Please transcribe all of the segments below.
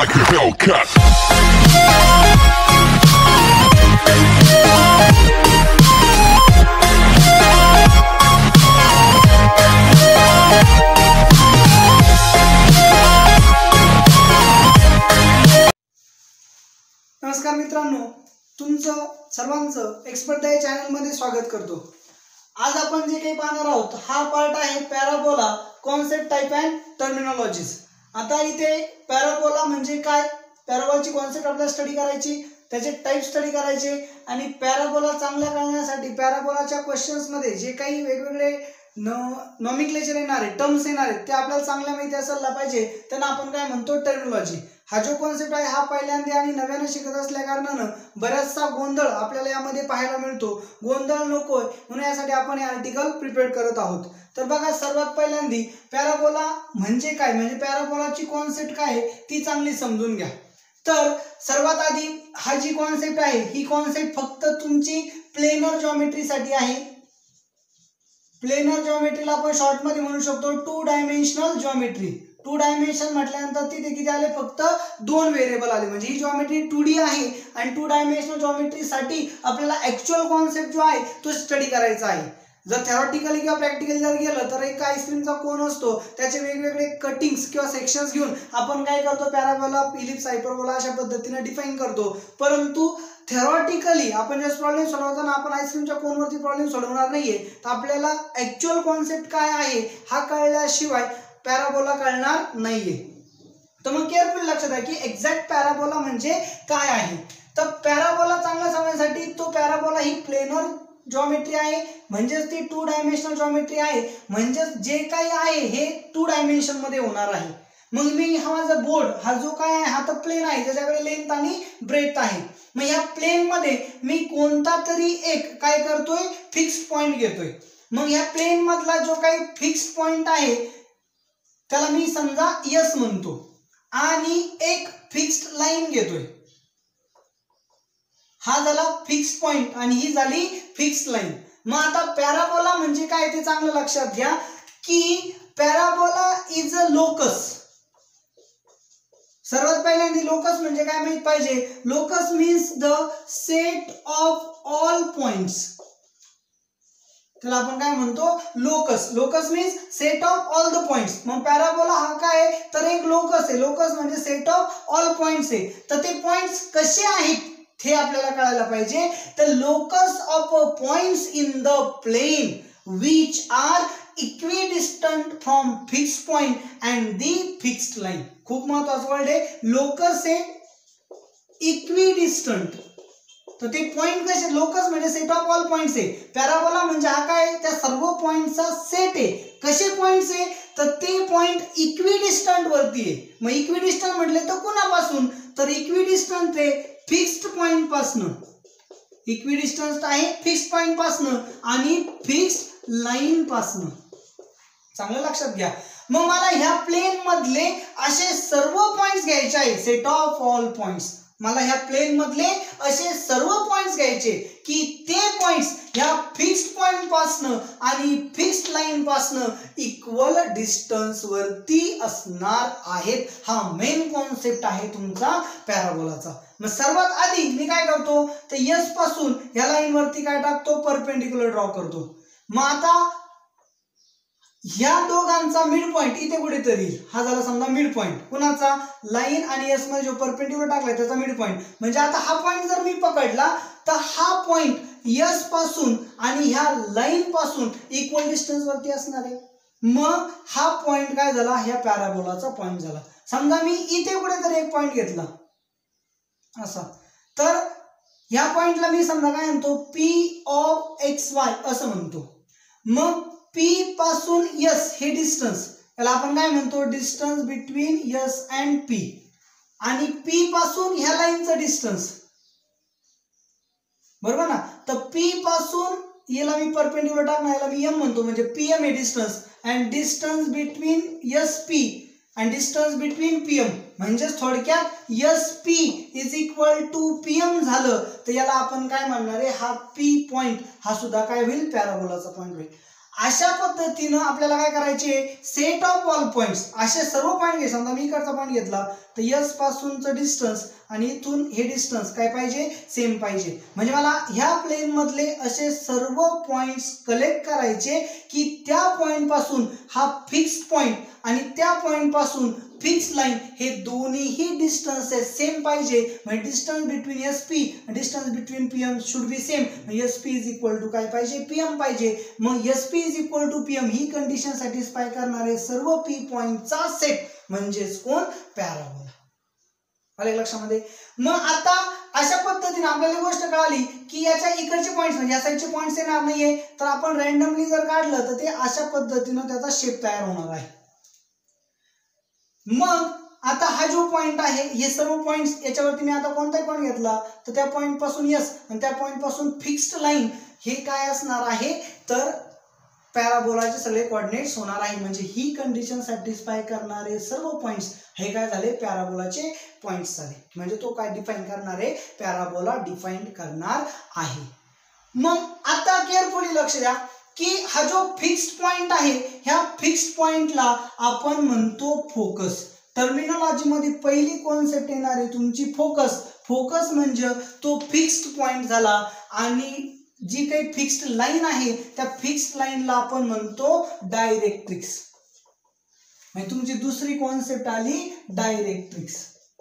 like a Hellcat. नमस्कार मित्रांनो, तुमचं सर्वांचं एक्सपर्ट डाय चॅनल मध्ये स्वागत करतो। आज आपण जे काही पाहणार आहोत हा पार्ट आहे parabola concept type and terminologies. आता इथे पॅराबोला म्हणजे काय, पॅराबोलाची कॉन्सेप्ट आपल्याला स्टडी करायची, त्याचे टाइप स्टडी करायचे आणि पॅराबोला चांगला कळण्यासाठी पॅराबोलाच्या क्वेश्चन्स मध्ये जे काही वेगवेगळे नॉमेनक्लेचर येणार आहे, टर्म्स येणार आहेत ते आपल्याला चांगल्या माहिती असायला पाहिजे। त्यांना आपण काय म्हणतो, टर्मिनॉलॉजी। हा जो कॉन्सेप्ट आहे हा पहिल्यांदा आणि नव्याने शिकत असल्या कारणाने बराचसा गोंधळ आपल्याला यामध्ये पाहायला मिळतो। गोंधळ नकोय म्हणून यासाठी आपण हे आर्टिकल प्रिपेअर करत आहोत। तर बघा, सर्वात पहिल्यांदा पॅराबोला म्हणजे काय, म्हणजे पॅराबोलाची कॉन्सेप्ट काय आहे ती चांगली समजून घ्या। तर सर्वात आधी हा जी कॉन्सेप्ट आहे ही कॉन्सेप्ट फक्त तुमची प्लेनर जॉमेट्री साठी आहे। प्लेनर जॉमेट्रीला आपण शॉर्ट मध्ये म्हणू शकतो two dimensional geometry. Two dimension म्हटल्यानंतर तिथे किती आले, फक्त दोन व्हेरिएबल आले, म्हणजे ही जॉमेट्री 2D आहे आणि टू डायमेन्शनल जॉमेट्री साठी आपल्याला ऍक्च्युअल कॉन्सेप्ट जो आहे तो स्टडी करायचा आहे। जर थेरॉटिकली किंवा प्रॅक्टिकली जर गेलं तर एक आईस्क्रीमचा कोन असतो, त्याचे वेगवेगळे कटिंग्स किंवा सेक्शन्स घेऊन आपण काय करतो, पॅराबोला, इलिप्स, हायपरबोला अशा पद्धतीने डिफाइन करतो। परंतु थेरॉटिकली आपण जे प्रॉब्लेम सोडवताना आपण आईस्क्रीमच्या कोनवरती प्रॉब्लेम सोडवणार नाहीये। तर आपल्याला ऍक्च्युअल कॉन्सेप्ट काय आहे हा कळल्याशिवाय पॅराबोला कळणार नाहीये। तर मग केअरफुल लक्षात आहे की एक्झॅक्ट पॅराबोला म्हणजे काय आहे। तर पॅराबोला चांगला समजण्यासाठी तो पॅराबोला ही प्लेनर जॉमेट्री आहे, म्हणजेच ती टू डायमेन्शनल जॉमेट्री आहे, म्हणजेच जे काही आहे हे टू डायमेन्शन मध्ये होणार आहे। मग मी हा माझा बोर्ड हा जो काय आहे हा तर प्लेन आहे, ज्याच्याकडे लेंथ आणि ब्रेथ आहे। मग या प्लेन मध्ये मी कोणता तरी एक काय करतोय, फिक्स पॉइंट घेतोय। मग या प्लेन मधला जो काही फिक्स पॉइंट आहे त्याला मी समजा S म्हणतो आणि एक फिक्स्ड लाईन घेतोय। हा झाला फिक्स पॉइंट आणि ही झाली फिक्स लाईन। मग आता पॅराबोला म्हणजे काय ते चांगलं लक्षात घ्या की पॅराबोला इज अ लोकस। सर्वात पहिल्यांदा लोकस म्हणजे काय माहित पाहिजे, locus means the set of all points. त्याला आपण काय म्हणतो, locus. Locus means set of all the points. मग पॅराबोला हा काय आहे तर एक लोकस आहे। लोकस म्हणजे सेट ऑफ ऑल पॉइंट्स आहे। तर ते पॉइंट्स कसे आहेत हे आपल्याला कळायला पाहिजे। तर locus of points in the plane which are equidistant from fixed point and the fixed line। खूप महत्वाचा वर्ड आहे, लोकस आहे इक्विडिस्टंट। तर ते पॉइंट कसे, लोकस म्हणजे सेट ऑफ ऑल पॉइंट्स आहे, पॅराबोला म्हणजे हा काय त्या सर्व पॉइंटचा सेट आहे। कसे पॉइंट्स आहे तर ते पॉइंट इक्विडिस्टंट वरती आहे। मग इक्विडिस्टंट म्हटले तर कोणापासून, तर इक्विडिस्टंट आहे फिक्स्ड पॉइंट पासून। इक्विडिस्टन्स आहे फिक्स्ड पॉइंट पासून आणि फिक्स्ड लाईन पासून। चांगलं लक्षात घ्या। मग मला ह्या प्लेन मधले असे सर्व पॉइंट्स घ्यायचे आहे, सेट ऑफ ऑल पॉइंट्स। मला ह्या प्लेन मधले असे सर्व पॉइंट्स घ्यायचे की ते पॉइंट्स ह्या फिक्स्ड पॉइंट पासून आणि फिक्स्ड लाईन पासून इक्वल डिस्टन्स वरती असणार आहेत। हा मेन कॉन्सेप्ट आहे तुमचा पॅराबोलाचा। मग सर्वात आधी मी काय करतो तर S पासून ह्या लाईन वरती काय टाकतो, परपेंडिक्युलर ड्रॉ करतो। मग आता ह्या दोघांचा मिड पॉइंट इथे कुठेतरी, हा झाला समजा मिड पॉइंट कुणाचा, लाईन आणि S मध्ये जो परपेंडिक्युलर टाकलाय त्याचा मिड पॉइंट। म्हणजे आता हा पॉइंट जर मी पकडला तर हा पॉइंट S पासून आणि ह्या लाईन पासून इक्वल डिस्टन्स वरती असणार आहे। मग हा पॉइंट काय झाला, ह्या पॅराबोलाचा पॉइंट झाला। समजा मी इथे कुठेतरी एक पॉइंट घेतला असा, तर ह्या पॉइंटला मी समजा काय म्हणतो P ऑफ XY असं म्हणतो। मग P पासून S हे डिस्टन्स, याला आपण काय म्हणतो, distance between S and P। आणि P पासून ह्या लाईनचं डिस्टन्स, बरोबर ना। तर P पासून याला मी परपेंडिक्युलर टाकणार, याला मी M म्हणतो, म्हणजे PM हे distance and distance between SP and distance between PM, म्हणजे थोडक्यात SP is equal to PM झालं तर याला आपण काय म्हणणार आहे, हा P पॉइंट हा सुद्धा काय होईल, पॅराबोलाचा पॉइंट होईल। अशा पद्धतीने आपल्याला काय करायचे, सेट ऑफ ऑल पॉइंट्स असे सर्व पॉइंट घे। समजा मी इकडचा पॉइंट घेतला तर एस पासूनचं डिस्टन्स आणि इथून हे डिस्टन्स काय पाहिजे, सेम पाहिजे. म्हणजे मला ह्या प्लेन मधले असे सर्व पॉइंट्स कलेक्ट करायचे की त्या पॉइंट पासून हा फिक्स पॉइंट आणि त्या पॉइंट पासून फिक्स लाईन हे दोन्हीही डिस्टन्सेस सेम पाहिजे. म्हणजे distance between S P distance between P M should be same. S P is equal to काय पाहिजे, पी एम पाहिजे. मग S P is equal to P M ही कंडिशन सॅटिस्फाय करणारे सर्व पी पॉइंटचा सेट म्हणजेच कोण, पॅराबोला. आले लक्षामध्ये. मग आता अशा पद्धतीने आपल्याला गोष्ट कळाली की याच्या इकडचे पॉइंट्स म्हणजे या साईडचे पॉइंट्स येणार नाहीये, तर आपण रॅन्डमली जर काढलं तर ते अशा पद्धतीने त्याचा शेप तयार होणार आहे. मग आता हा जो पॉइंट आहे हे सर्व पॉइंट्स याच्यावरती मी आता कोणताही पॉइंट घेतला तर त्या पॉइंट पासून यस आणि त्या पॉइंट पासून फिक्स्ड लाईन हे काय असणार आहे, तर पॅराबोलाचे सगळे कोऑर्डिनेट्स होणार आहे. म्हणजे ही कंडिशन सॅटिस्फाय करणारे सर्व पॉइंट्स हे काय झाले, पॅराबोलाचे पॉइंट्स झाले. म्हणजे तो काय डिफाइन करणार आहे, पॅराबोला डिफाइन करणार आहे. मग आता केअरफुली लक्ष द्या की हा जो फिक्स्ड पॉइंट आहे ह्या फिक्स्ड पॉइंटला आपण म्हणतो फोकस. टर्मिनॉलॉजी मध्ये पहिली कॉन्सेप्ट येणार आहे तुमची फोकस. फोकस म्हणजे तो फिक्स्ड पॉइंट झाला आणि जी काही फिक्स्ड लाईन आहे त्या फिक्स्ड लाईनला आपण म्हणतो डायरेक्ट्रिक्स. म्हणजे तुमची दुसरी कॉन्सेप्ट आली डायरेक्ट्रिक्स.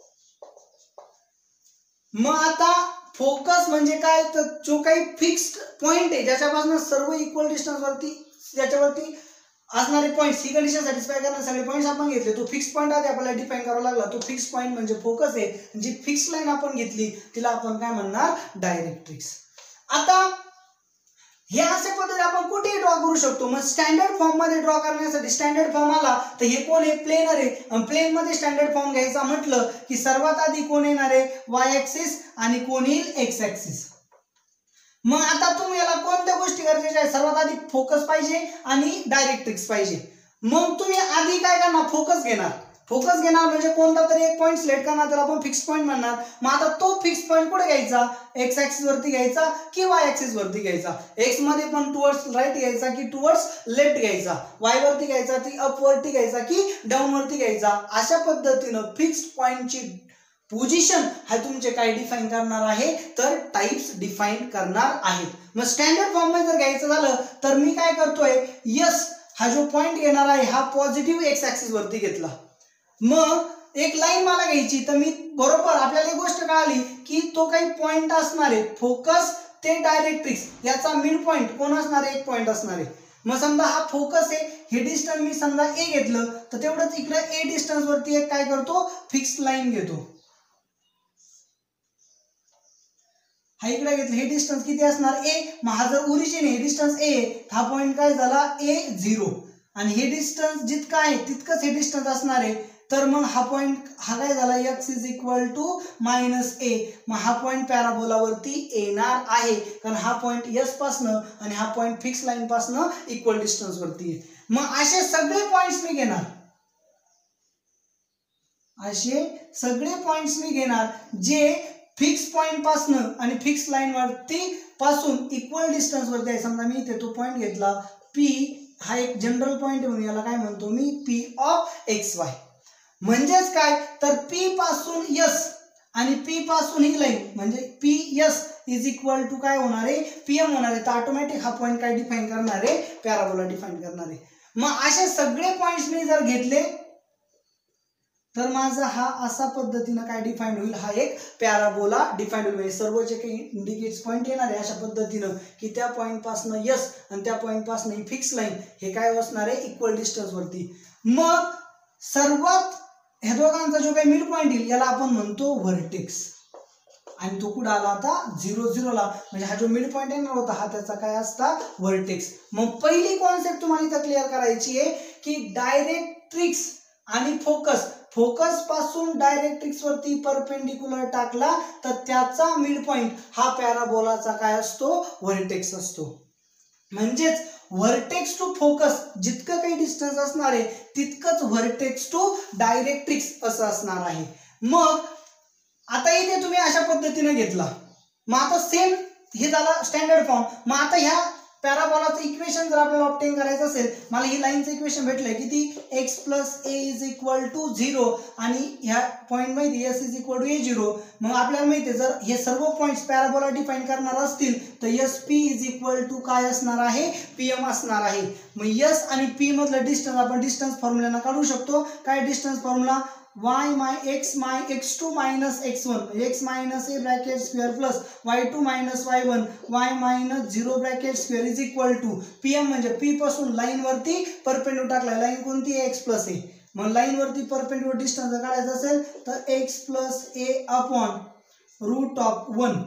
मग आता फोकस म्हणजे काय, तर जो काही फिक्स्ड पॉइंट आहे ज्याच्यापासून सर्व इक्वल डिस्टन्स वरती ज्याच्यावरती असणारे पॉइंट्स ही कंडिशन सॅटिस्फाय करणारे सगळे पॉइंट्स आपण घेतले. तो फिक्स पॉइंट आहे आपल्याला डिफाइन करावा लागला. तो फिक्स पॉइंट म्हणजे फोकस आहे. जी फिक्स लाईन आपण घेतली तिला आपण काय म्हणणार, डायरेक्ट्रिक्स. आता हे अशा पद्धतीने आपण कुठेही ड्रॉ करू शकतो. मग स्टँडर्ड फॉर्म मध्ये ड्रॉ करण्यासाठी स्टँडर्ड फॉर्म आला तर हे कोण आहे, प्लेनर आहे. प्लेन मध्ये स्टँडर्ड फॉर्म घ्यायचा म्हटलं की सर्वात आधी कोण येणार आहे, वाय ऍक्सिस आणि कोण येईल, एक्स ऍक्सिस. मग आता तुम्ही याला कोणत्या गोष्टी गरजेच्या आहेत, सर्वात आधी फोकस पाहिजे आणि डायरेक्ट्रिक्स पाहिजे. मग तुम्ही आधी काय करणार, फोकस घेणार. फोकस घेणार म्हणजे कोणता तरी एक पॉइंट सिलेक्ट करणार, त्याला आपण फिक्स पॉइंट म्हणणार. मग आता तो फिक्स पॉइंट कुठे घ्यायचा, एक्स ऍक्सिस वरती घ्यायचा की वाय ऍक्सिस वरती घ्यायचा. एक्स मध्ये पण टुवर्ड्स राईट घ्यायचा की टुवर्ड्स लेफ्ट घ्यायचा. वाय वरती घ्यायचा की अप वरती घ्यायचा की डाऊन वरती घ्यायचा. अशा पद्धतीनं फिक्स्ड पॉइंटची पोझिशन हा तुमचे काय डिफाइन करणार आहे, तर टाइप्स डिफाइन करणार आहेत. मग स्टँडर्ड फॉर्म मध्ये जर घ्यायचं झालं तर मी काय करतोय, यस हा जो पॉइंट घेणार आहे हा पॉझिटिव्ह एक्स ऍक्सिस वरती घेतला. मग एक लाईन मला घ्यायची तर मी बरोबर आपल्याला एक गोष्ट कळाली की तो काही पॉइंट असणार आहे, फोकस ते डायरेक्ट्रिक्स याचा मिड पॉइंट कोण असणार आहे, एक पॉइंट असणार आहे. मग समजा हा फोकस आहे, हे डिस्टन्स मी समजा ए घेतलं तर तेवढंच इकडे ए डिस्टन्स वरती एक काय करतो, फिक्स लाईन घेतो. हा इकडे घेतलं, हे डिस्टन्स किती असणार ए. मग हा जर ओरिजिन आहे डिस्टन्स ए, हा पॉइंट काय झाला A0 आणि हे डिस्टन्स जितकं आहे तितकंच हे डिस्टन्स असणार आहे. तर मग हा पॉइंट हा काय झाला, x is equal to -a. मग हा पॉइंट पॅराबोलावरती येणार आहे कारण हा पॉइंट एस पासनं आणि हा पॉइंट फिक्स लाईन पासनं इक्वल डिस्टन्स वरती आहे. मग असे सगळे पॉइंट्स मी घेणार, असे सगळे पॉइंट्स मी घेणार जे फिक्स पॉइंट पासनं आणि फिक्स लाईन वरती पासून इक्वल डिस्टन्स वरती आहे. समजा मी इथे तो पॉइंट घेतला P, हा एक जनरल पॉइंट म्हणून याला काय म्हणतो मी, P ऑफ XY. म्हणजेच काय, तर P पासून S आणि P पासून ही लाईन म्हणजे PS इज इक्वल टू काय होणार आहे, PM होणार आहे. तर ऑटोमॅटिक हा पॉइंट काय डिफाइन करणार आहे, पॅराबोला डिफाइन करणार आहे. मग असे सगळे पॉइंट्स मी जर घेतले तर माझा हा असा पद्धतीने काय डिफाइन होईल, हा एक पॅराबोला डिफाइन होईल. म्हणजे सर्व जे काही इंडिकेट्स पॉइंट येणार आहे अशा पद्धतीनं की त्या पॉइंट पासनं यस आणि त्या पॉइंट पासनं ही फिक्स लाईन हे काय असणार आहे, इक्वल डिस्टन्स वरती. मग सर्वात ह्या दोघांचा जो काही मिड पॉइंट येईल याला आपण म्हणतो व्हर्टेक्स. आणि तो कुठं आला आता 0-0 ला. म्हणजे हा जो मिड पॉइंट येणार होता हा त्याचा काय असता, व्हर्टेक्स. मग पहिली कॉन्सेप्ट तुम्हाला इथं क्लिअर करायची आहे की डायरेक्ट्रिक्स आणि फोकस, फोकस पासून डायरेक्ट्रिक्स वरती परपेंडिक्युलर टाकला तर त्याचा मिड पॉइंट हा पॅराबोलाचा काय असतो, व्हर्टेक्स असतो. म्हणजेच व्हर्टेक्स टू फोकस जितकं काही डिस्टन्स असणार आहे तितकंच व्हर्टेक्स टू डायरेक्ट्रिक्स असं असणार आहे. मग आता इथे तुम्ही अशा पद्धतीने घेतला. मग आता सेम हे झाला स्टँडर्ड फॉर्म. मग आता ह्या पॅराबोलाचं इक्वेशन जर आपल्याला ऑब्टेन करायचं असेल, मला ही लाईनचं इक्वेशन भेटलंय किती, x plus a is equal to 0 आणि ह्या पॉईंट माहिती s is equal to a0. मग आपल्याला माहिती आहे जर हे सर्व पॉईंट्स पॅराबोला डिफाइन करणार असतील तर sp इज इक्वल टू काय असणार आहे, pm असणार आहे. मग s आणि p मधलं डिस्टन्स आपण डिस्टन्स फॉर्म्युलाने काढू शकतो. काय distance formula, x2 minus x1 x minus a bracket square plus y2 minus y1 y minus 0 bracket square is equal to pm म्हणजे p पासून लाईन वरती परपेंडिक्युलर टाकलाय. लाईन कोणती आहे, x प्लस a. मग लाईन वरती परपेंडिक्युलर डिस्टन्स जर काढायचा असेल तर x plus a upon root of 1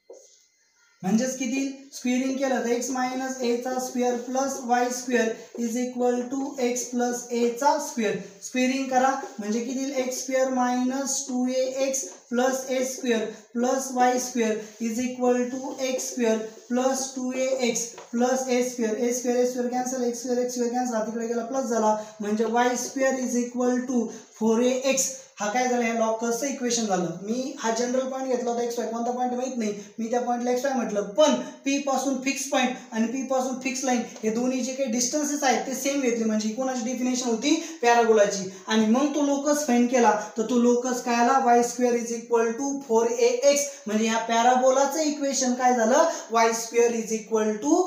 म्हणजेच किती, स्क्वेअरिंग केलं तर x मायनस a चा square plus y square is equal to x plus a चा स्क्वेअर. स्क्वेअरिंग करा म्हणजे किती, x स्क्वेअर minus 2ax plus a square plus y square is equal to x square plus 2ax plus a square cancel, x square cancel, तिकडे गेला plus झाला म्हणजे y square is equal to 4ax. हा काय झाला, हे लॉकर्सचं इक्वेशन झालं. मी हा जनरल पॉईंट घेतला होता एक्स वाय, कोणता पॉईंट माहित नाही, मी त्या पॉईंटला एक्स वाय म्हटलं. पण पी पासून फिक्स पॉईंट आणि पी पासून फिक्स लाईन हे दोन्ही जे काही डिस्टन्सेस आहेत ते सेम घेतले म्हणजे कोणाची डेफिनेशन होती, पॅराबोलाची. आणि मग तो लोकस फाइंड केला तर तो लोकस काय आला, Y square is equal to 4ax. म्हणजे ह्या पॅराबोलाचं इक्वेशन काय झालं, Y square is equal to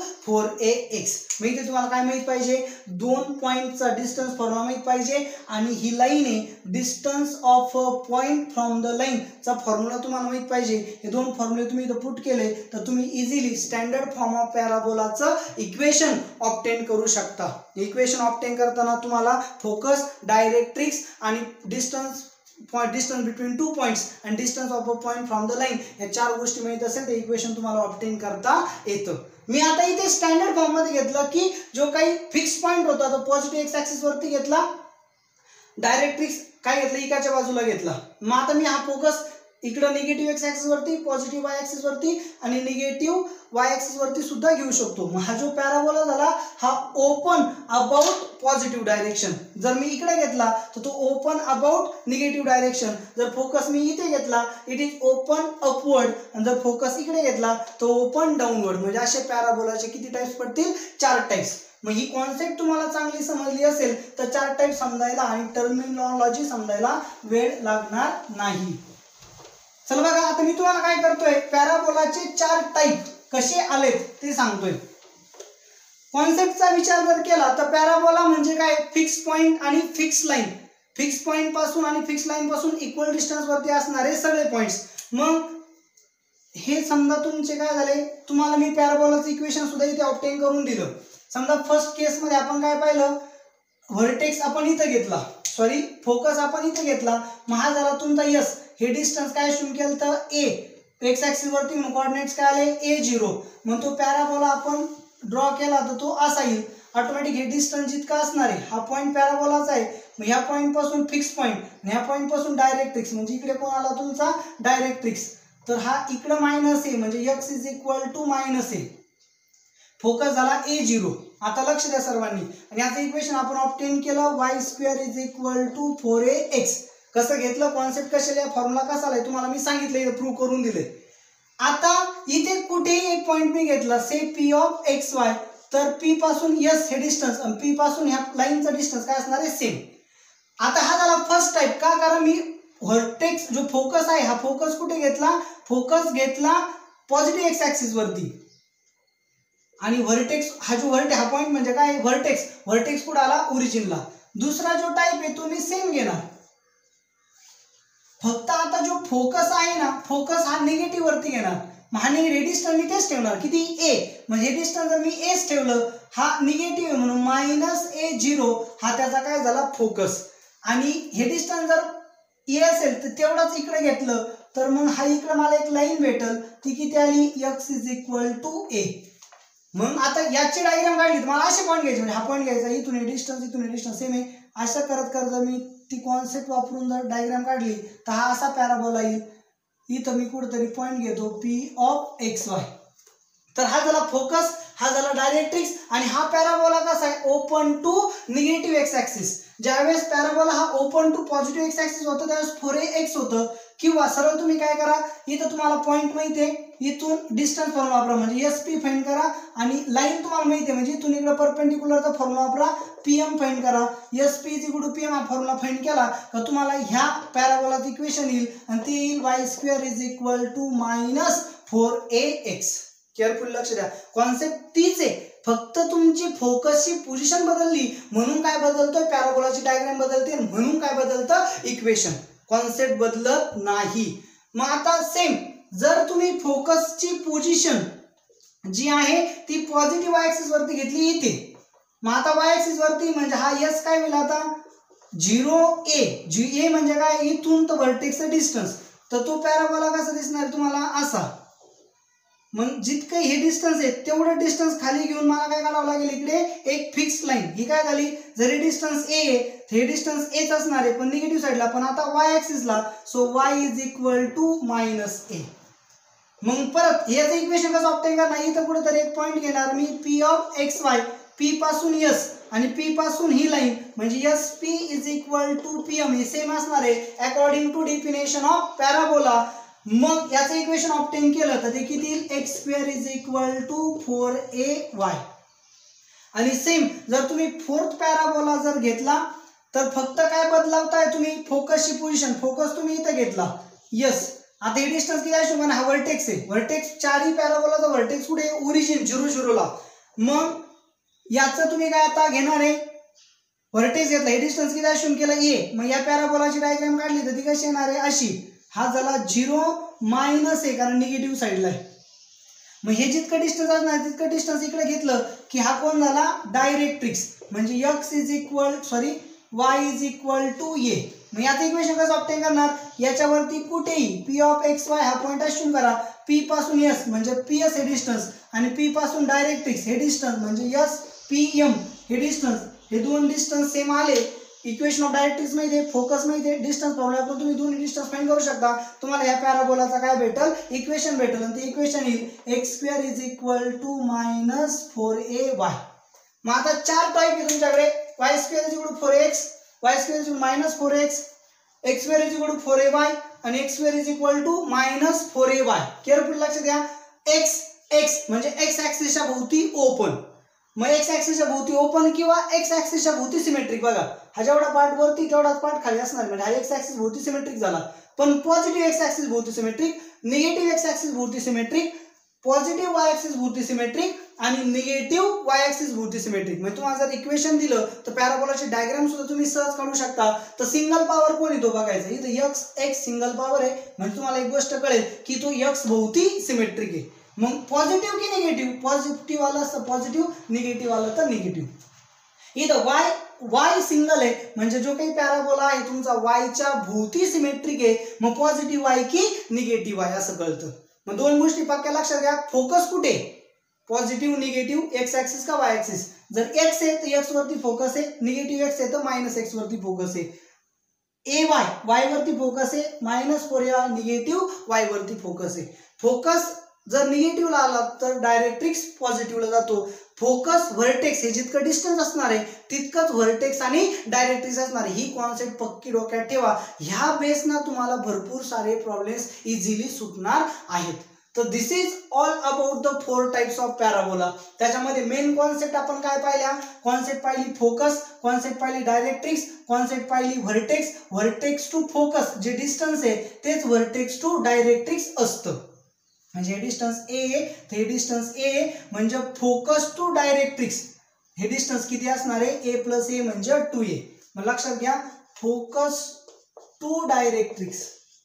4ax. मग इथे तुम्हाला काय माहित पाहिजे, दोन पॉईंटचा डिस्टन्स फॉर्म्युला माहित पाहिजे आणि ही लाईन आहे distance of a point from the line चा फॉर्म्युला तुम्हाला माहित पाहिजे. हे दोन फॉर्म्युले तुम्ही इथं पुट केले तर तुम्ही इझिली स्टँडर्ड फॉर्म ऑफ पॅराबोलाचं इक्वेशन ऑब्टेन करू शकता. इक्वेशन ऑब्टेन करताना तुम्हाला फोकस, डायरेक्ट्रिक्स आणि distance between two points and distance of a point from the line या चार गोष्टी माहित असेल तर इक्वेशन तुम्हाला ऑब्टेन करता येतं. मी आता इथे स्टँडर्ड फॉर्म मध्ये घेतलं की जो काही फिक्स पॉइंट होता तो पॉझिटिव्ह एक्स ऍक्सिस वरती घेतला, डायरेक्ट्रिक्स काय घेतलं, इकडच्या बाजूला घेतला. मग आता मी हा फोकस इकडे निगेटिव्ह एक्स ऍक्सिस वरती, पॉझिटिव्ह वाय ऍक्सिस वरती आणि निगेटिव्ह वाय ऍक्सिस वरती सुद्धा घेऊ शकतो. मग हा जो पॅराबोला झाला हा ओपन अबाउट पॉझिटिव्ह डायरेक्शन. जर मी इकडे घेतला तर तो ओपन अबाउट निगेटिव्ह डायरेक्शन. जर फोकस मी इथे घेतला इट इज ओपन अपवर्ड आणि जर फोकस इकडे घेतला तो ओपन डाऊनवर्ड. म्हणजे असे पॅराबोलाचे किती टाइप्स पडतील, 4 टाइप्स. मग ही कॉन्सेप्ट तुम्हाला चांगली समजली असेल तर 4 टाइप समजायला आणि टर्मिनॉलॉजी समजायला वेळ लागणार नाही. चला बघा आता मी तुम्हाला काय करतोय, पॅराबोलाचे 4 टाइप कसे आलेत ते सांगतोय. कॉन्सेप्टचा विचार जर केला तर पॅराबोला म्हणजे काय, फिक्स पॉइंट आणि फिक्स लाईन. फिक्स पॉइंट पासून आणि फिक्स लाईन पासून इक्वल डिस्टन्स वरती असणारे सगळे पॉइंट्स. मग हे समजा तुमचे काय झाले, तुम्हाला मी पॅराबोलाचं इक्वेशन सुद्धा इथे ऑब्टेन करून दिलं. समजा फर्स्ट केस मध्ये आपण काय पाहिलं, व्हर्टेक्स आपण इथे घेतला, सॉरी फोकस आपण इथे घेतला. मग हा झाला तुमचा यस. हे डिस्टन्स काय असून केलं तर ए, एक्स ऍक्सिस वरती म्हणून कोऑर्डिनेट्स काय आले a0. मग तो पॅराबोला आपण ड्रॉ केला तर तो असा येईल. ऑटोमॅटिक हे डिस्टन्स जितका असणार आहे, हा पॉईंट पॅराबोलाचा आहे. मग ह्या पॉईंट पासून फिक्स पॉईंट आणि ह्या पॉईंट पासून डायरेक्ट्रिक्स म्हणजे इकडे कोण आला तुमचा डायरेक्ट्रिक्स. तर हा इकडे मायनस ए म्हणजे x is equal to minus a. Focus झाला a0. आता लक्ष द्या सर्वांनी. आणि याचं इक्वेशन आपण ऑब्टेन केलं, y square is equal to 4ax. कसं घेतलं, कॉन्सेप्ट कशाला, फॉर्म्युला कसा आलाय तुम्हाला मी सांगितलं, इथे प्रूव्ह करून दिले. आता इथे कुठेही एक पॉइंट मी घेतला say p of x y, तर p पासून s हे डिस्टन्स आणि p पासून ह्या लाईनचा डिस्टन्स काय असणार आहे, सेम. आता हा झाला फर्स्ट टाइप. का, कारण मी व्हर्टेक्स जो फोकस आहे हा फोकस कुठे घेतला, फोकस घेतला पॉझिटिव्ह एक्स ऍक्सिस वरती. आणि व्हर्टेक्स हा जो हा पॉइंट म्हणजे काय, व्हर्टेक्स कुठे आला, ओरिजिनला. दुसरा जो टाइप आहे तो मी सेम घेणार. फक्त आता जो फोकस आहे ना, फोकस हा निगेटिव्ह वरती घेणार. हा निगेटिव्ह डिस्टन्स मी तेच ठेवणार किती, ए. म्हणजे डिस्टन्स जर मी एच ठेवलं, हा निगेटिव्ह आहे म्हणून मायनस a0 हा त्याचा काय झाला फोकस. आणि हे डिस्टन्स जर ए असेल तर तेवढाच इकडे घेतलं तर मग हा इकडे मला एक लाईन भेटल, ती किती आली, x is equal to a. मग आता याची डायग्राम काढली तर मला असे पॉईंट घ्यायचे, म्हणजे हा पॉईंट घ्यायचा, इथून डिस्टन्स सेम आहे. असं करत करत जर मी ती कॉन्सेप्ट वापरून जर डायग्राम काढली तर हा असा पॅराबोला येईल. इथं मी कुठेतरी पॉईंट घेतो p ऑफ एक्स वाय. तर हा झाला फोकस, हा झाला डायरेक्ट्रिक्स. आणि हा पॅराबोला कसा आहे, open to negative x axis. ज्यावेळेस पॅराबोला हा open to positive x axis होतं त्यावेळेस 4ax होतं. किंवा सरळ तुम्ही काय करा, इथं तुम्हाला पॉईंट माहिती आहे, इथून डिस्टन्स फॉर्म्युला वापरा म्हणजे SP फाइंड करा, आणि लाईन तुम्हाला माहिती आहे म्हणजे इथून इकडे परपेंडिक्युलरचा फॉर्म्युला वापरा, PM फाइंड करा. SP = PM हा फॉर्म्युला फाइंड केला तर तुम्हाला ह्या पॅराबोलाचं इक्वेशन येईल आणि ते येईल y² = -4ax. केअरफुल लक्ष द्या, कॉन्सेप्ट तीच आहे, फक्त तुमची फोकसची पोझिशन बदलली म्हणून काय बदलतोय, पॅराबोलाची डायग्राम बदलते म्हणून काय बदलतं, इक्वेशन. कॉन्सेप्ट बदलत नाही. मग आता सेम जर तुम्ही फोकसची पोझिशन जी आहे ती पॉझिटिव्ह y ऍक्सिस वरती घेतली इथे, मग आता y ऍक्सिस वरती म्हणजे हा S काय होईल आता 0a. GA म्हणजे काय, इथून तर व्हर्टेक्सचा डिस्टन्स, तर तो पॅराबोला कसा दिसणार तुम्हाला असा. मग जितकं हे डिस्टन्स आहे तेवढं डिस्टन्स खाली घेऊन मला काय काढावं लागेल, इकडे एक फिक्स लाईन. ही काय झाली, जरी डिस्टन्स a आहे हे डिस्टन्स aच असणार आहे पण निगेटिव्ह साईडला, पण आता y ऍक्सिसला, सो y = -a. मग परत याचं इक्वेशन कसं ऑब्टेन करणार, इथं कुठेतरी एक पॉईंट घेणार मी P(x_y), P पासून S आणि P पासून ही लाईन म्हणजे SP = PM, हे सेम असणार आहे according to definition of parabola. मग याचं इक्वेशन ऑब्टेन केलं तर ते किती येईल, x² = 4ay. आणि सेम जर तुम्ही फोर्थ पॅराबोला जर घेतला तर फक्त काय बदलावताय तुम्ही, फोकसची पोझिशन. फोकस तुम्ही इथं घेतला यस, आता हे डिस्टन्स किती आहे, हा व्हर्टेक्स आहे, व्हर्टेक्स चारही पॅराबोलाचा व्हर्टेक्स कुठे, ओरिजिन 0 ला. मग याचं तुम्ही काय आता घेणार आहे, व्हर्टेक्स घेतला, हे डिस्टन्स किती आहे, केलं a. मग या पॅराबोलाची डायग्राम काढली तर ती कशी येणार आहे, अशी. हा झाला 0 आहे कारण निगेटिव्ह साईडला आहे. मग हे जितकं डिस्टन्स असणार तितकं डिस्टन्स इकडे घेतलं की हा कोण झाला, डायरेक्ट्रिक्स म्हणजे y = a. मग याचं इक्वेशन कसं ऑब्टेन करणार, याच्यावरती कुठेही P(x_y) हा पॉईंट अश्यूम करा, P पासून S म्हणजे PS हे डिस्टन्स आणि P पासून डायरेक्ट्रिक्स हे डिस्टन्स म्हणजे SPM हे डिस्टन्स, हे दोन डिस्टन्स सेम आले. इक्वेशन ऑफ डायरेक्ट्रिक्स माहिती आहे, फोकस माहिती आहे, डिस्टन्स फॉर्म्युला वापरून तुम्ही दोन्ही डिस्टन्स फाइंड करू शकता. तुम्हाला या पॅराबोलाचा काय भेटल, इक्वेशन भेटल, आणि ते इक्वेशन येईल x² = -4ay. मग आता चार टाइप आहे तुमच्याकडे, y² = 4x, y² = -4x, x² = 4ay आणि x² = -4ay. केअरफुल लक्ष द्या, x म्हणजे x ऍक्सिसच्या भोवती ओपन, मग x ऍक्सिसच्या भोवती ओपन किंवा x ऍक्सिसच्या भोवती सिमेट्रिक. बघा हा जेवढा पार्ट वरती तेवढाच पार्ट खाली असणार, म्हणजे हा x ऍक्सिस भोवती सिमेट्रिक झाला. पण पॉझिटिव्ह x ऍक्सिस भोवती सिमेट्रिक, निगेटिव्ह x ऍक्सिस भोवती सिमेट्रिक, पॉझिटिव्ह y ऍक्सिस भोवती सिमेट्रिक आणि निगेटिव्ह y ऍक्सिस भोवती सिमेट्रिक. म्हणजे तुम्हाला जर इक्वेशन दिलं तर पॅराबोलाची डायग्राम सुद्धा तुम्ही सहज काढू शकता. तर सिंगल पॉवर कोण येतो बघायचं, इथं x सिंगल पॉवर आहे म्हणजे तुम्हाला एक गोष्ट कळेल की तो x भोवती सिमेट्रिक आहे. मग पॉझिटिव्ह की निगेटिव्ह, पॉझिटिव्ह आला तर पॉझिटिव्ह, निगेटिव्ह आला तर निगेटिव्ह. इथं y सिंगल आहे म्हणजे जो काही पॅराबोला आहे तुमचा y च्या भोवती सिमेट्रिक आहे, मग पॉझिटिव्ह y की निगेटिव्ह y असं कळतं. मग दोन गोष्टी पक्क्या लक्षात घ्या, फोकस कुठे, पॉझिटिव्ह निगेटिव्ह, x ऍक्सिस का y ऍक्सिस. जर x आहे तर x वरती फोकस आहे, निगेटिव्ह x आहे तर -x वरती फोकस आहे. y वरती फोकस आहे, -4ay निगेटिव्ह y वरती फोकस आहे. फोकस जर निगेटिव्हला आला तर डायरेक्ट्रिक्स पॉझिटिव्हला जातो. फोकस व्हर्टेक्स हे जितकं डिस्टन्स असणार आहे तितकंच व्हर्टेक्स आणि डायरेक्ट्रिक्स असणार आहे. ही कॉन्सेप्ट पक्की डोक्यात ठेवा, ह्या बेसना तुम्हाला भरपूर सारे प्रॉब्लेम्स इझिली सुटणार आहेत. तर this is all about the 4 types of parabola. त्याच्यामध्ये मेन कॉन्सेप्ट आपण काय पाहिल्या, कॉन्सेप्ट पाहिली फोकस, कॉन्सेप्ट पाहिली डायरेक्ट्रिक्स, कॉन्सेप्ट पाहिली व्हर्टेक्स. व्हर्टेक्स टू फोकस जे डिस्टन्स आहे तेच व्हर्टेक्स टू डायरेक्ट्रिक्स असतं. म्हणजे हे डिस्टन्स a, हे डिस्टन्स a म्हणजे फोकस टू डायरेक्ट्रिक्स हे डिस्टन्स किती असणार आहे, a + a म्हणजे 2a. मग लक्षात घ्या, फोकस टू डायरेक्ट्रिक्स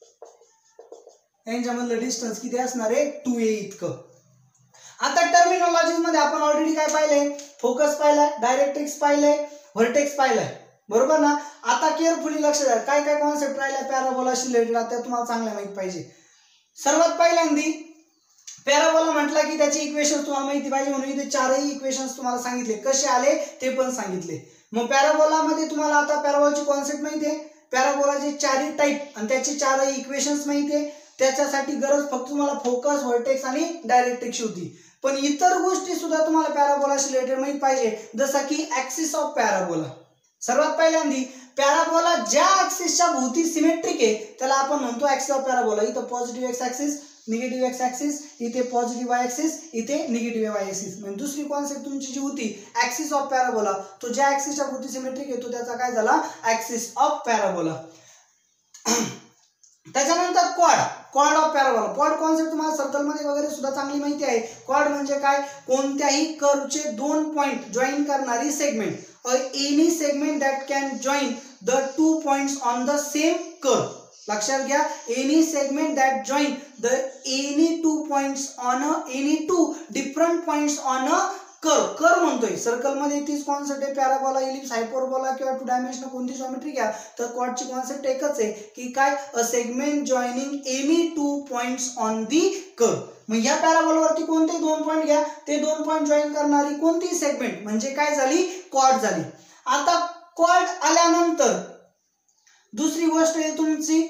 यांच्यामधलं डिस्टन्स किती असणार आहे, 2a इतकं. आता टर्मिनॉलॉजीज मध्ये आपण ऑलरेडी काय पाहिलंय, फोकस पाहिलाय, डायरेक्ट्रिक्स पाहिलंय, व्हर्टेक्स पाहिलंय, बरोबर ना. आता केअरफुली लक्ष द्या, काय काय कॉन्सेप्ट राहिल्या पॅराबोलाशी रिलेटेड आता तुम्हाला चांगल्या माहिती पाहिजे. सर्वात पहिल्यांदी पॅराबोला म्हटला की त्याची इक्वेशन तुम्हाला माहिती पाहिजे म्हणून इथे चारही इक्वेशन्स तुम्हाला सांगितले, कसे आले ते पण सांगितले. मग पॅराबोला मध्ये तुम्हाला आता पॅराबोलाची कॉन्सेप्ट माहिती आहे, पॅराबोलाचे चारही टाइप आणि त्याचे चारही इक्वेशन्स माहिती आहे. त्याच्यासाठी गरज फक्त तुम्हाला फोकस, व्हर्टेक्स आणि डायरेक्ट्रिक्स होती. पण इतर गोष्टी सुद्धा तुम्हाला पॅराबोलाशी रिलेटेड माहिती पाहिजे, जसं की ऍक्सिस ऑफ पॅराबोला. सर्वात पहिल्यांदी पॅराबोला ज्या ऍक्सिसच्या भोवती सिमेट्रिक आहे त्याला आपण म्हणतो ऍक्सिस ऑफ पॅराबोला. इथं positive x axis, negative x axis, इथे पॉझिटिव्ह वाय ऍक्सिस, इथे निगेटिव्ह वाय ऍक्सिस. म्हणजे दुसरी कॉन्सेप्ट तुमची जी होती ऍक्सिस ऑफ पॅराबोला, तो ज्या ऍक्सिसच्या भोवती सिमेट्रिक आहे तो त्याचा काय झाला ऍक्सिस ऑफ पॅराबोला. त्याच्यानंतर क्वाड ऑफ पॅराबोला. क्वाड कॉन्सेप्ट तुम्हाला सर्कलमध्ये वगैरे सुद्धा चांगली माहिती आहे. क्वाड म्हणजे काय, कोणत्याही कर्वचे दोन पॉइंट जॉईन करणारी segment. Any segment that can join the two points on the same curve. लक्षात घ्या, any segment that join the any two points on any two different points on a curve म्हणतोय. Circle मध्ये तीच concept आहे. Parabola, ellipse, hyperbola किंवा two dimensional कोणती geometry घ्या तर क्वाडची कॉन्सेप्ट एकच आहे की काय, a segment joining any two points on the curve. मग या पॅराबोलावरती कोणते दोन पॉइंट घ्या, ते दोन पॉइंट जॉईन करणारी कोणती सेगमेंट म्हणजे काय झाली, क्वाड झाली. आता क्वाड आल्यानंतर दुसरी गोष्ट आहे तुमची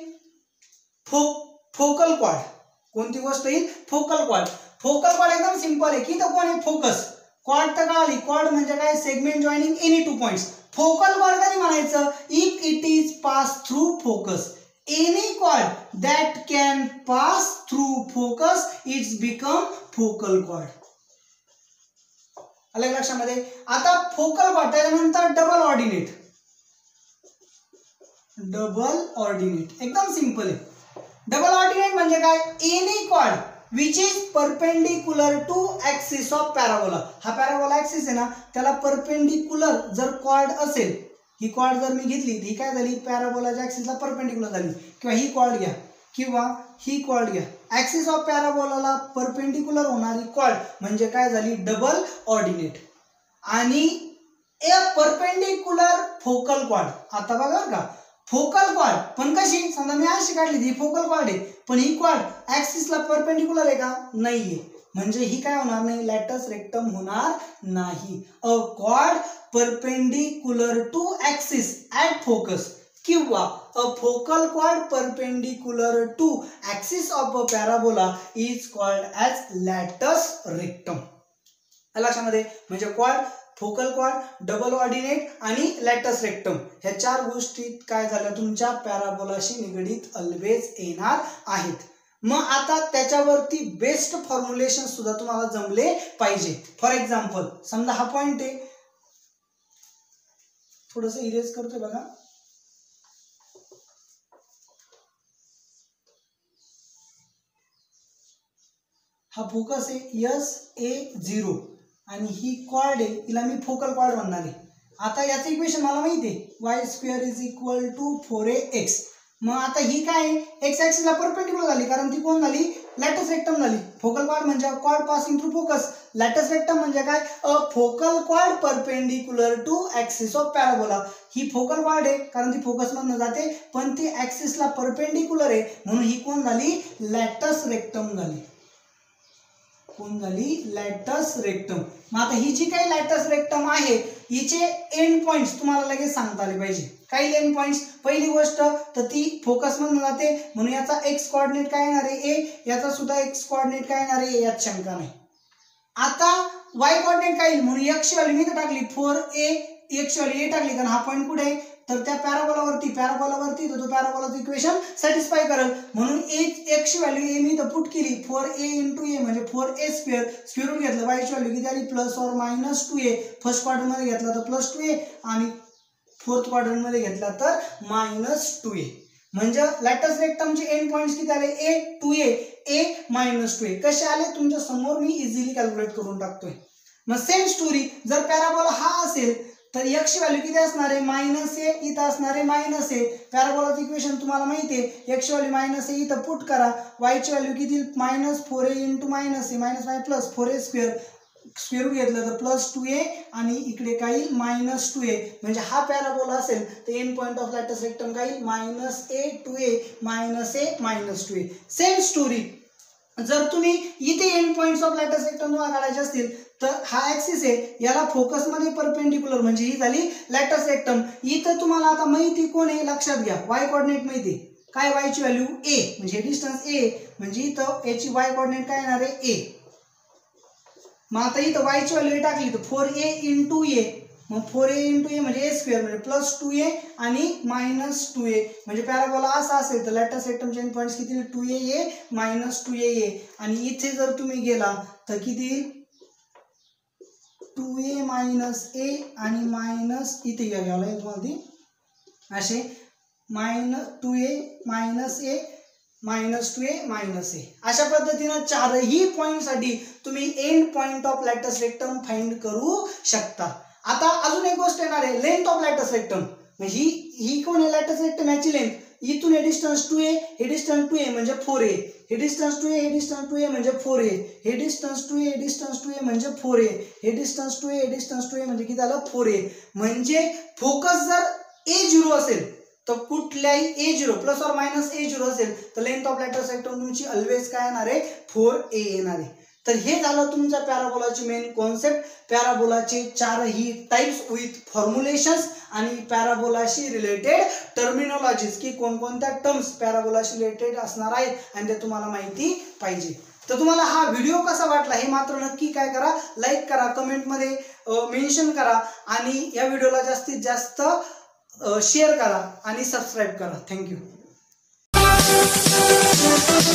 फोकल क्वाड. कोणती गोष्ट येईल, फोकल क्वाड. फोकल क्वाड एकदम सिंपल आहे की तो कोण आहे, फोकस. क्वाड तर कळाली, क्वाड म्हणजे काय, segment joining any two points. Focal quad कधी म्हणायचं, if it is pass through focus. Any quad that can pass through focus it's become focal quad. आलं लक्षामध्ये. आता फोकल क्वाड त्याच्यानंतर डबल ऑर्डिनेट. डबल ऑर्डिनेट एकदम simple आहे. Double ordinate म्हणजे काय, any quad which is perpendicular to axis of parabola. हा parabola axis आहे ना, त्याला परपेंडिक्युलर जर क्वाड असेल, ही क्वाड जर मी घेतली ही काय झाली, पॅराबोलाच्या ऍक्सिसला परपेंडिक्युलर झाली. किंवा ही क्वाड घ्या किंवा ही क्वाड घ्या, ऍक्सिस ऑफ पॅराबोलाला परपेंडिक्युलर होणारी क्वाड म्हणजे काय झाली, डबल ऑर्डिनेट. आणि ए परपेंडिक्युलर फोकल क्वाड. आता बघा का, फोकल क्वाड पण कशी, समजा मी अशी काढली ही फोकल क्वाड आहे, पण ही क्वाड ऍक्सिसला परपेंडिक्युलर आहे का, नाहीये. म्हणजे ही काय होणार नाही, लॅटस रेक्टम होणार नाही. अ क्वाड perpendicular to axis at focus किंवा अ फोकल क्वाड perpendicular to axis of a parabola is called as latus rectum. लक्षामध्ये. म्हणजे क्वाड, फोकल क्वाड, डबल ऑर्डिनेट आणि लॅटस रेक्टम ह्या चार गोष्टी काय झाल्या तुमच्या पॅराबोलाशी निगडीत ऑलवेज येणार आहेत. मग आता त्याच्यावरती बेस्ट फॉर्म्युलेशन सुद्धा तुम्हाला जमले पाहिजे. फॉर एक्झाम्पल समजा हा पॉइंट आहे, थोडस इरेज करतोय बघा. हा फोकस आहे SA0 आणि ही क्वाड आहे, हिला मी फोकल क्वाड म्हणणार आहे. आता याचं इक्वेशन मला माहिती आहे, y² = 4ax. मग आता ही काय आहे, एक्स ऍक्सिसला परपेंडिक्युलर झाली कारण ती कोण झाली, लॅटस रेक्टम झाली. फोकल क्वाड म्हणजे क्वाड passing through focus. Latus rectum म्हणजे काय, अ फोकल क्वाड perpendicular to axis of parabola. ही फोकल क्वाड आहे कारण ती फोकस मधून जाते पण ती ऍक्सिसला परपेंडिक्युलर आहे म्हणून ही कोण झाली, लॅटस रेक्टम झाली. कोण झाली, लॅटस रेक्टम. मग आता ही जी काही लॅटस रेक्टम आहे हिचे एंड पॉइंट्स तुम्हाला लगेच सांगता आले पाहिजे. काही एंड पॉइंट्स, पहिली गोष्ट तर ती फोकस मधून जाते म्हणून याचा एक्स कोऑर्डिनेट काय येणार आहे, ए. याचा सुद्धा एक्स कोऑर्डिनेट काय येणार आहे, यात शंका नाही. आता वाय कोऑर्डिनेट काय येईल, म्हणून एक्स व्हॅल्यू मी टाकली 4a, एक्स व्हॅल्यू ए टाकली कारण हा पॉइंट कुठे आहे तर त्या पॅराबोलावरती तर तो पॅराबोलाचं इक्वेशन सॅटिस्फाय करेल म्हणून एक्स व्हॅल्यू ए मी तर पुट केली 4a × a म्हणजे 4a². स्क्वेअर रूट घेतलं, वायची व्हॅल्यू किती आली +or-2a. फर्स्ट क्वाड्रंट मध्ये घेतला तर +2a आणि फोर्थ क्वाड्रंट मध्ये घेतला तर -2a. म्हणजे लॅटस रेक्टमचे एंड पॉइंट्स किती आले, a 2a, a -2a. कसे आले तुमच्या समोर मी इझिली कॅल्क्युलेट करून टाकतोय. मग सेम स्टोरी जर पॅराबोला हा असेल तर एक्स व्हॅल्यू किती असणार आहे, -a, इथं असणार आहे -a. पॅराबोलाचं इक्वेशन तुम्हाला माहिती आहे, एक्स व्हॅल्यू -a इथं पुट करा, वायची व्हॅल्यू किती -4a × -a -4a². Square route घेतलं तर +2a आणि इकडे काही -2a. म्हणजे हा पॅराबोला असेल तर end point of latus rectum काही -a to a -a -2a. Same story जर तुम्ही इथे end points of latus rectum तुम्हाला काढायचे असतील तर हा ऍक्सिस आहे याला फोकस मध्ये परपेंडिक्युलर म्हणजे ही झाली लॅटस रेक्टम. इथं तुम्हाला आता माहिती कोण आहे लक्षात घ्या, वाय कोऑर्डिनेट माहिती काय, वायची व्हॅल्यू a म्हणजे डिस्टन्स a म्हणजे इथं याची वाय कोऑर्डिनेट काय येणार आहे a. मग आता इथं वायची व्हॅल्यू टाकली तर 4a × a मग 4a इंटू ए म्हणजे ए स्क्वेअर म्हणजे प्लस 2a आणि मायनस 2a म्हणजे पॅराबोला असा असेल तर लॅटस रेक्टमचे एंड पॉईंट्स किती येईल 2a मायनस 2a आणि इथे जर तुम्ही गेला तर किती येईल 2a मायनस a आणि मायनस इथे घ्यावं लागेल तुम्हाला ती असे -2a minus a minus 2a minus a अशा पद्धतीने चारही पॉइंट साठी तुम्ही end point of latus rectum find करू शकता. आता अजून एक गोष्ट येणार आहे लेंथ ऑफ लॅटस रेक्टम. ही कोण आहे लॅटस रेक्टम याची लेंथ इथून हे डिस्टन्स 2a हे डिस्टन्स 2a म्हणजे 4a हे डिस्टन्स 2a हे डिस्टन्स 2a म्हणजे 4a हे डिस्टन्स 2a हे डिस्टन्स 2a म्हणजे 4a हे डिस्टन्स 2a हे डिस्टन्स 2a म्हणजे किती झालं 4a. म्हणजे फोकस जर a0 असेल तर कुठल्याही a0 plus or minus a0 असेल तर लेंथ ऑफ लॅटस रेक्टम तुमची ऑलवेज काय येणार आहे 4a येणार आहे. तर हे झालं तुमच्या पॅराबोलाची मेन कॉन्सेप्ट. पॅराबोलाचे चारही टाइप्स विथ फॉर्म्युलेशन्स आणि पॅराबोलाशी रिलेटेड टर्मिनॉलॉजीज की कोणकोणत्या टर्म्स पॅराबोलाशी रिलेटेड असणार आहेत आणि ते तुम्हाला माहिती पाहिजे. तर तुम्हाला हा व्हिडिओ कसा वाटला हे मात्र नक्की काय करा लाईक करा कमेंटमध्ये मेन्शन करा आणि या व्हिडिओला जास्तीत जास्त शेअर करा आणि सबस्क्राईब करा. थँक्यू.